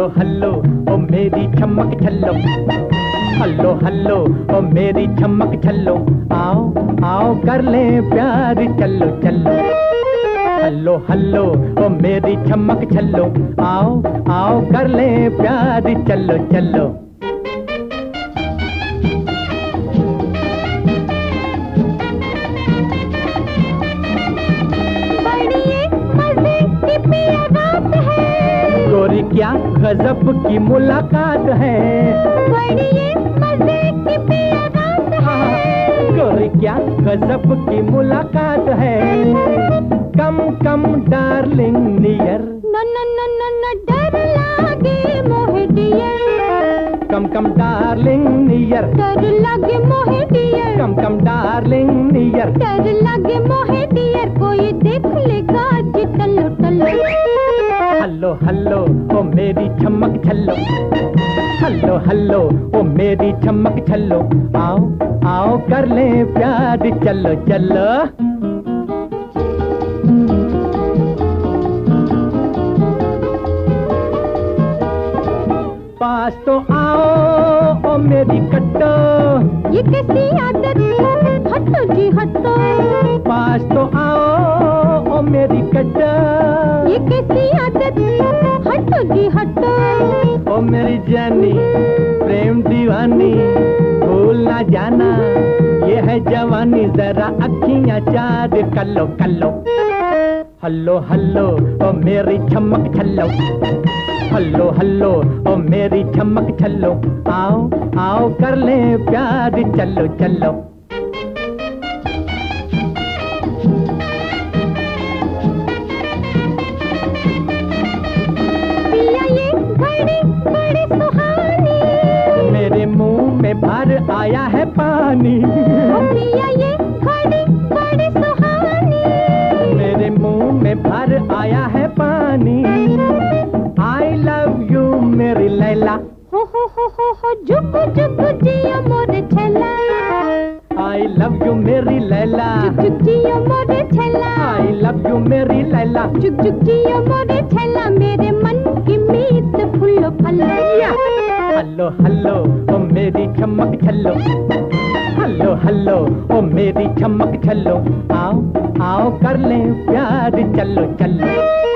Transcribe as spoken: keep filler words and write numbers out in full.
Hello hello ओ मेरी छमक छल्लो, hello hello ओ मेरी छमक छल्लो, आओ आओ कर ले प्यार चलो चलो। हल्लो हल्लो ओ मेरी छमक छल्लो, आओ आओ कर ले प्यार चलो चलो। गोरी क्या गजब की मुलाकात है, बड़ी ये मजे की बात है। गोरी क्या गजब की मुलाकात है, कम कम डार्लिंग नियर, न न न न न डर लागे मोहे dear, come come darling near, डर लागे मोहे dear, come come darling near, डर लागे मोहे डियर, कोई देख लेगा जी टल्लो टल्लो। हल्लो हल्लो ओ मेरी छमक छल्लो, हल्लो हल्लो ओ मेरी छमक छल्लो, आओ आओ कर ले प्यार चलो चलो। पास तो आओ ओ मेरी कट्टो, ये कैसी आदत, हटो जी हटो। पास तो आओ ओ मेरी कट्टो, ये कैसी आदत, हटो जी हटो। ओ मेरी जानी प्रेम दीवानी, भूल ना जाना ये है जवानी, जरा अखियां चार कल्लो कल्लो। हल्लो हल्लो ओ मेरी छमक छल्लो, हल्लो हल्लो ओ मेरी छमक छल्लो, आओ आओ कर ले प्यार चलो चलो। मेरे मुंह में भर आया है पानी, पिया ये घड़ी बड़ी सुहानी, मेरे मुंह में भर आया है पानी। आई लव यू मेरी लैला, हो हो हो हो हो जुग जुग जिया मोरे छेला। आई लव यू मेरी लैला, जुग जुग जिया मोरे छेला। आई लव यू मेरी लैला, जुग जुग जिया मोरे छेला, मेरे मन की मीत फुल्लो फल्लो। हल्लो हल्लो ओ मेरी छमक छल्लो, हल्लो हल्लो ओ मेरी छमक छल्लो, आओ आओ कर ले प्यार चलो चलो।